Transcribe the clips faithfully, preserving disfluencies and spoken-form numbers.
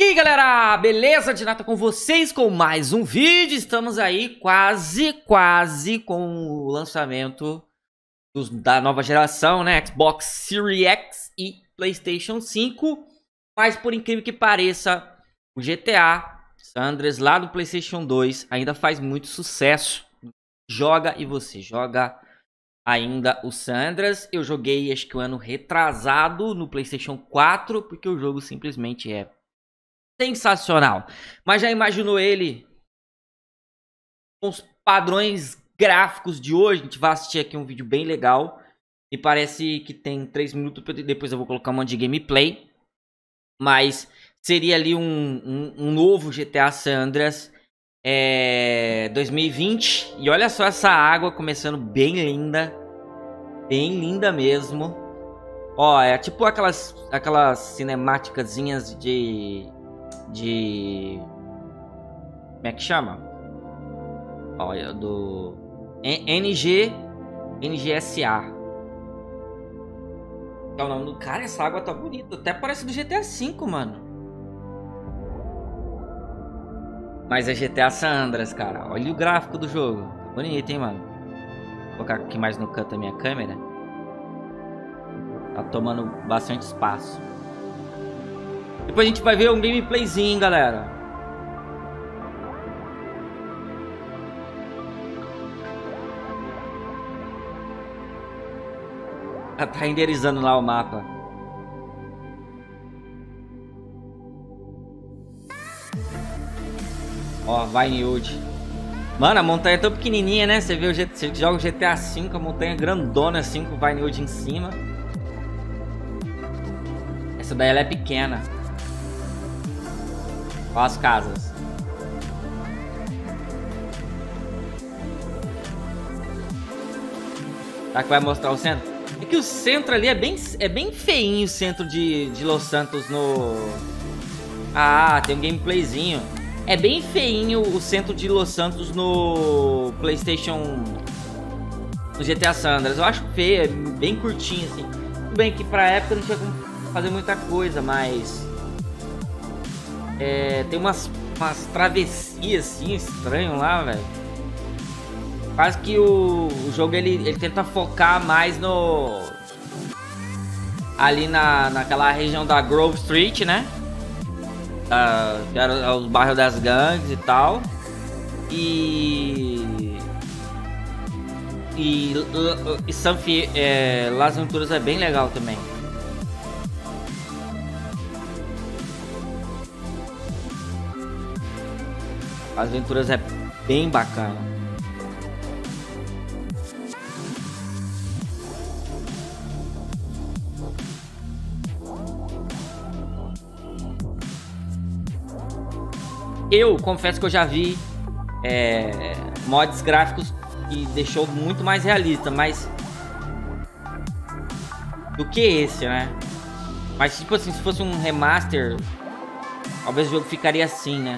E aí galera, beleza? De nada com vocês com mais um vídeo. Estamos aí quase, quase com o lançamento dos, da nova geração, né? Xbox Series X e PlayStation cinco. Mas por incrível que pareça, o G T A San Andreas lá do PlayStation dois ainda faz muito sucesso. Joga e você joga ainda o San Andreas. Eu joguei acho que o ano retrasado no PlayStation quatro, porque o jogo simplesmente é sensacional. Mas já imaginou ele com os padrões gráficos de hoje? A gente vai assistir aqui um vídeo bem legal. E parece que tem três minutos. Depois eu vou colocar um monte de gameplay. Mas seria ali um, um, um novo G T A San Andreas é, dois mil e vinte. E olha só essa água começando bem linda. Bem linda mesmo. Ó, é tipo aquelas, aquelas cinemáticazinhas de... de como é que chama? Olha, do N G N G S A. É o nome do cara. Essa água tá bonita, até parece do G T A cinco, mano. Mas é G T A San Andreas, cara. Olha o gráfico do jogo, tá bonito, hein, mano. Vou colocar aqui mais no canto a minha câmera. Tá tomando bastante espaço. Depois a gente vai ver um gameplayzinho, galera. Ela tá renderizando lá o mapa. Ó, Vinewood. Mano, a montanha é tão pequenininha, né? Você vê o G... Você joga o G T A cinco, a montanha grandona assim, com o Vinewood em cima. Essa daí ela é pequena. Olha as casas. Será que vai mostrar o centro? É que o centro ali é bem, é bem feinho, o centro de, de Los Santos no... Ah, tem um gameplayzinho. É bem feinho o centro de Los Santos no PlayStation... No G T A San Andreas. Eu acho feio, é bem curtinho assim. Tudo bem que pra época não tinha como fazer muita coisa, mas... É, tem umas, umas travessias assim, estranho lá, velho. Quase que o, o jogo ele, ele tenta focar mais no... Ali na, naquela região da Grove Street, né? Uh, que era os bairros das gangues e tal. E... E, e San Fie, é, Las Venturas é bem legal também. As Venturas é bem bacana. Eu confesso que eu já vi é, mods gráficos que deixou muito mais realista, mas do que esse, né? Mas tipo assim, se fosse um remaster, talvez o jogo ficaria assim, né?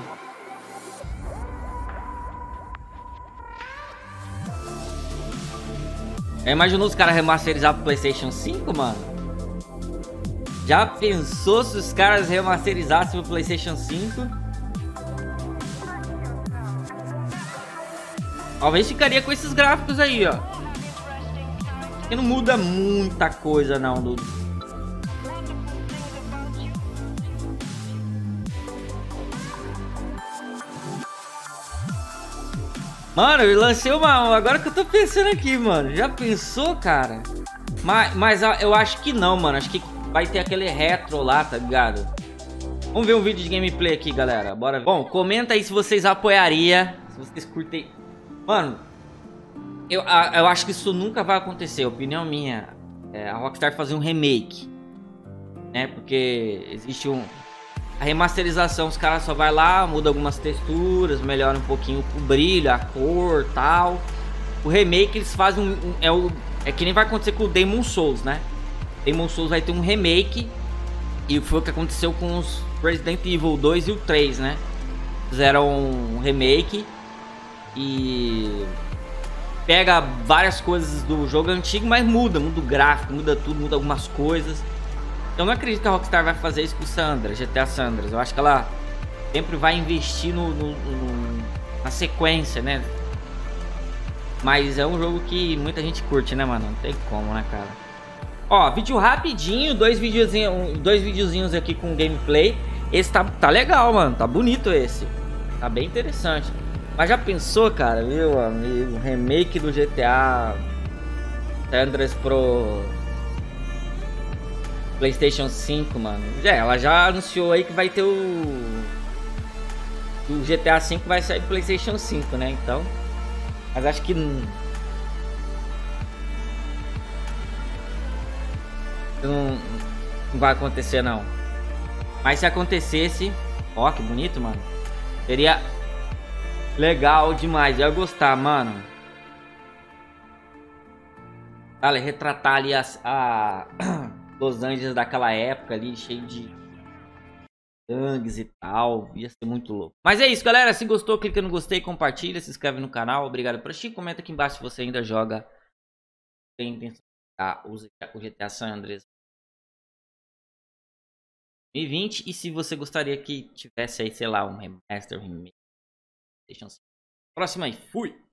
Já imaginou os caras remasterizar pro PlayStation cinco, mano? Já pensou se os caras remasterizassem pro PlayStation cinco? Talvez ficaria com esses gráficos aí, ó. Porque não muda muita coisa, não. Do... Mano, eu lancei uma... Agora que eu tô pensando aqui, mano. Já pensou, cara? Mas, mas eu acho que não, mano. Acho que vai ter aquele retro lá, tá ligado? Vamos ver um vídeo de gameplay aqui, galera. Bora ver. Bom, comenta aí se vocês apoiariam. Se vocês curtem. Mano, eu, eu acho que isso nunca vai acontecer. Opinião minha. É, a Rockstar fazer um remake, né? Porque existe um... A remasterização, os caras só vai lá, muda algumas texturas, melhora um pouquinho o brilho, a cor, tal. O remake eles fazem um, um, é, o, é que nem vai acontecer com o Demon Souls, né? Demon Souls vai ter um remake. E foi o que aconteceu com os Resident Evil dois e o três, né? Fizeram um remake e pega várias coisas do jogo antigo, mas muda, muda o gráfico, muda tudo, muda algumas coisas. Eu não acredito que a Rockstar vai fazer isso com o Sandra, G T A San Andreas. Eu acho que ela sempre vai investir no, no, no, na sequência, né? Mas é um jogo que muita gente curte, né, mano? Não tem como, né, cara? Ó, vídeo rapidinho, dois videozinhos, dois videozinhos aqui com gameplay. Esse tá, tá legal, mano. Tá bonito esse. Tá bem interessante. Mas já pensou, cara, meu amigo? Remake do G T A San Andreas pro PlayStation cinco, mano. É, ela já anunciou aí que vai ter o... O G T A cinco vai sair pro PlayStation cinco, né? Então... Mas acho que... Não... Não, não vai acontecer, não. Mas se acontecesse... Ó, que bonito, mano. Seria legal demais. Eu ia gostar, mano. Olha, retratar ali as, a Los Angeles daquela época ali, cheio de gangues e tal. Ia ser muito louco. Mas é isso, galera. Se gostou, clica no gostei, compartilha, se inscreve no canal. Obrigado por assistir. Comenta aqui embaixo se você ainda joga. Tem intenção de jogar o G T A San Andreas dois mil e vinte. E se você gostaria que tivesse aí, sei lá, um remaster, um remake. Próxima aí. Fui!